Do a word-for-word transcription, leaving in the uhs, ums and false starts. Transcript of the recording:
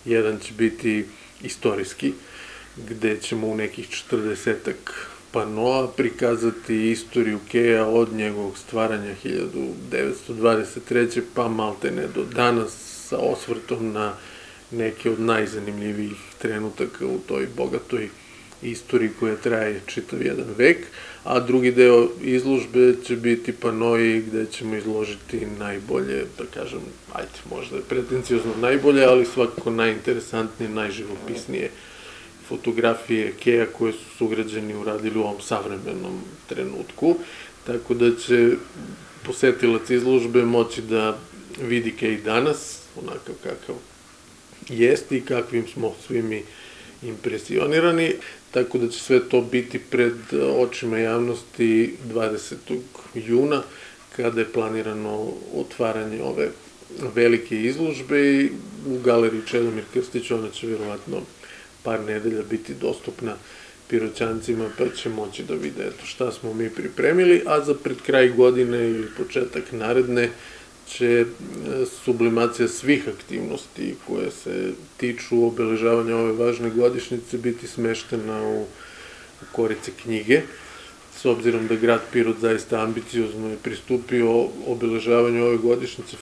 Jedan će biti istorijski, gde ćemo u nekih četrdesetak panoa prikazati istoriju keja od njegovog stvaranja hiljadu devetsto dvadeset treće pa maltene do danas, sa osvrtom na neke od najzanimljivijih trenutaka u toj bogatoj istoriji koja traje čitav jedan vek, a drugi deo izložbe će biti panoi gde ćemo izložiti najbolje, da kažem, ajde, možda je pretencijozno najbolje, ali svakako najinteresantnije, najživopisnije fotografije keja koje su sugrađani uradili u ovom savremenom trenutku, tako da će posetilac izložbe moći da vidi kej danas, onakav kakav jeste i kakvim smo svi mi impresionirani, tako da će sve to biti pred očima javnosti dvadesetog juna, kada je planirano otvaranje ove velike izložbe i u galeriji Čedomir Krstić ona će vjerovatno par nedelja biti dostupna Piroćancima, pa će moći da vide eto šta smo mi pripremili, a za pred kraj godine ili početak naredne će sublimacija svih aktivnosti koje se tiču obeležavanja ove važne godišnjice biti smeštena u korice knjige. S obzirom da grad Pirot zaista ambiciozno je pristupio obeležavanju ove godišnjice